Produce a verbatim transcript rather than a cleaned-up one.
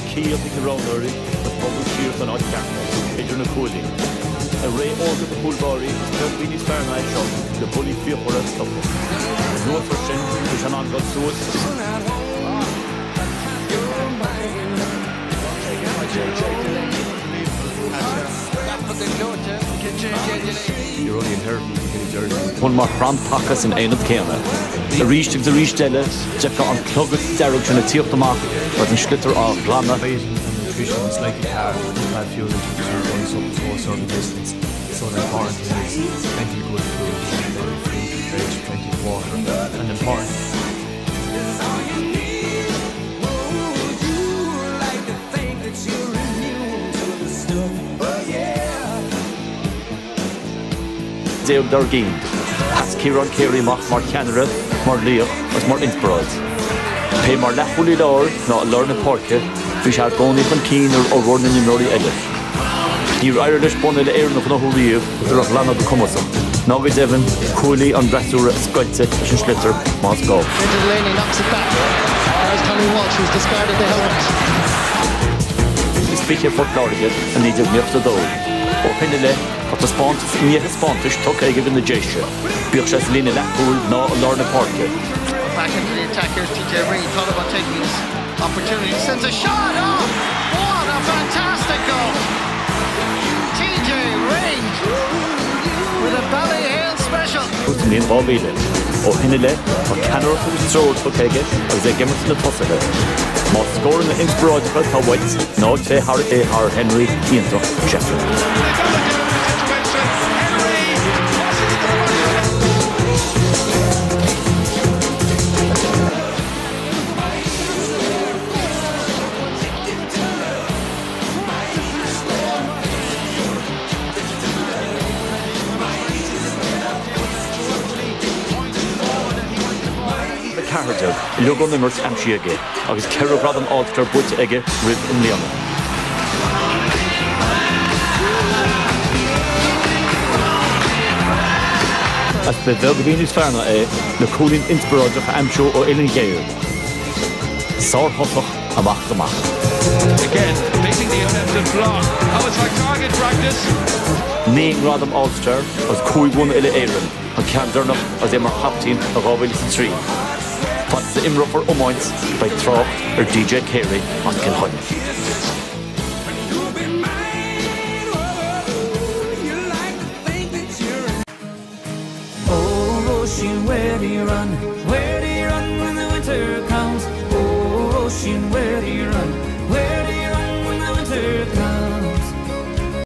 key of the Rownori, the public cheers on Oddcamp, Adrian Cooley. A ray over the Pulbari, Vinny's Fahrenheit shot, the bully fear for us stop. No friction, which are not got so. You're only inheriting the jersey. One more front pockets in ein of Kena. The reach to the reach dele, Jeff on clogged direction at the mark, but in Schlitter of Glana. Nutrition is slightly hard, bad fuel injections, going so sort of distance. So important is plenty good food, fruit, veg, plenty of water, and important. Dave Dargeen, as Kieran Carey Mach Mar Canada, Mar Leo, as Mar Innsbruck. Pay Mar Lafuli Lord, not learn a porke, fish out only from Keen or running in Rory Edith. You're Irish born in the air of no leave, the Lana the Commodore. Now we Devon, Cooley and Brassura, Scottset, Schlitter, must go. Into Delaney knocks it back. There's Tommy Walsh, who's discarded the helmet. Speak here for Florida and needs a milk to do. Or Pinile, but the spont, near his spontish, took a given the gesture. Birchas Lina Lapool, no Lorna Parker. Back into the attack, here's T J Reid, thought about taking his opportunity, sends a shot off! What a fantastic goal! T J Reid with a Ballyhale special. Who's in Bobile? Or Pinile, or Canner who's thrown to take it, or they give it to the possible. Must score in the Innsbruck to White, no to Harry Har Henry, Ianto, Sheffield. Carter, Logo nummers Amshiage, agus Kerry Bradham Alter But Ege, Rib in Leon. As the Velgavinus Farna, the cooling Innsbruck of Amsho or Ellen Gale. Sar Hoffach, Amach the Mach. Again, facing the offensive block. Oh, it's like target practice. Name Radham Alster, as Kui won Ille Aaron, and Candernach as Emmer Haptin of Ovillis three. What's the Imro for Omoins by Throck or D J Carey on Kilhoy. Oh, ocean, where do you run? Where do you run when the winter comes? Oh, ocean, where do you run?